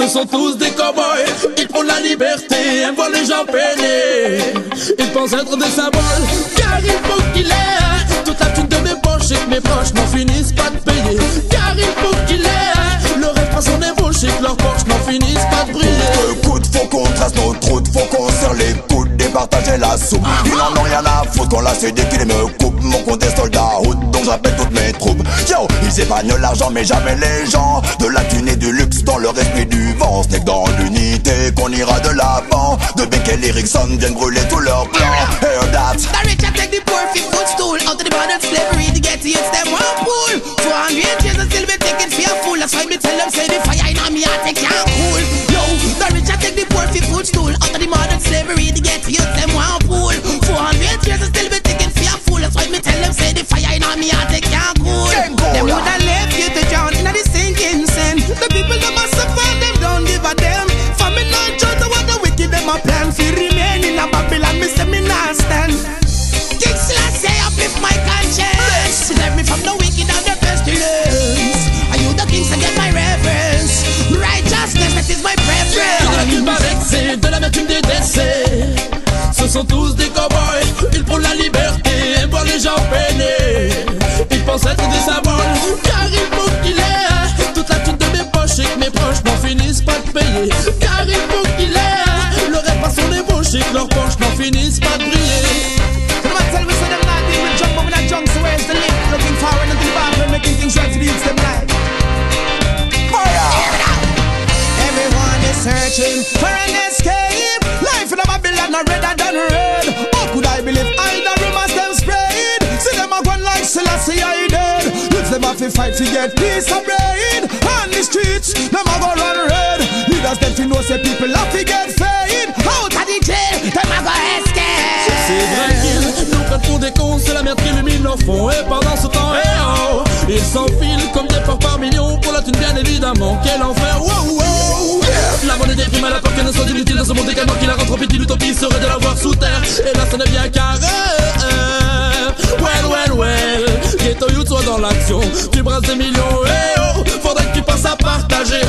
sont tous des cow-boys. Ils prônent la liberté, aiment voir les gens peiner. Ils pensent être des symboles, car il faut qu'il ait toute la thune de mes poches et que mes proches n'en finissent pas de payer. Car il faut qu'il ait le rêve à son ébauche et que leurs poches n'en finissent pas de briller. Coup de faut qu'on trace nos routes, faut qu'on serre les coudes, départager la soupe. Ils n'en ont rien à foutre qu'on l'a cédé qu'ils me coupent. Mon compte est soldat route, donc j'appelle toutes mes troupes. Yo, ils épargnent l'argent mais jamais les gens. De la thune et du luxe dans le respect du vent. Ce n'est que dans l'unité qu'on ira de l'avant. De Beckel et Rickson viennent brûler tous leurs plans. Hear that. The rich I take the poor fi footstool. Out of the bond of slavery to get to youths them one pool. 400 years and still be taking for a fool. That's why me tell them say the fire in me heart they can't cool. Yo, the rich I take the poor fi footstool. Out of the modern slavery to get to youths them one pool. 400 years and still be taking for a fool. That's why me tell them say the fire in me heart they can't cool. Them woulda left you to drown in the sinking sand. The people them a suffer, them don't give a damn. Famine not judge what the wicked them a plan. Fi remain in a Babylon, me say me not stand. King Selassie uplift my conscience. Save me from the wicked and the pestilence. Are you the king, so get my reverence. Righteousness, that is my preference. Il n'arrive pas vexé de l'amertume des décès. Ce sont tous des cow-boys, ils prônent la liberté, aiment voir les gens peiner. Ils pensent être des symboles, car il faut qu'il ait toute la thune de mes poches et que mes proches n'en finissent pas de payer. Car il faut qu'il ait le rêve à son ébauche et que leurs poches n'en finissent pas de briller. Tell me so them not even jump over that junk, so where's the link? Looking forward into the bathroom, making things right to the youths them life. Everyone is searching for an escape. Life in a Babylon are redder than red. How could I believe all the rumors them spread? See them a gone like Selassie I dead. Youths them have to fight to get peace and bread. On the streets, them a go run red. Leaders them fi know say people have to get fed. Out of the jail, them a go escape. C'est vrai qu'ils nous prennent pour des cons, c'est la merde qui illumine leur fond. Et pendant ce temps, oh, ils s'enfilent comme des porcs par millions. Pour la thune bien évidemment, quel enfer, wow, wow. La monnaie des primes à la peur qu'elle ne soit inutile dans ce monde également qui la rend trop petite. L'utopie serait de la voir sous terre. Et là, ça n'est bien carré. Ghetto youth soit dans l'action. Tu brasses des millions, eh oh. Faudrait que tu passes à partager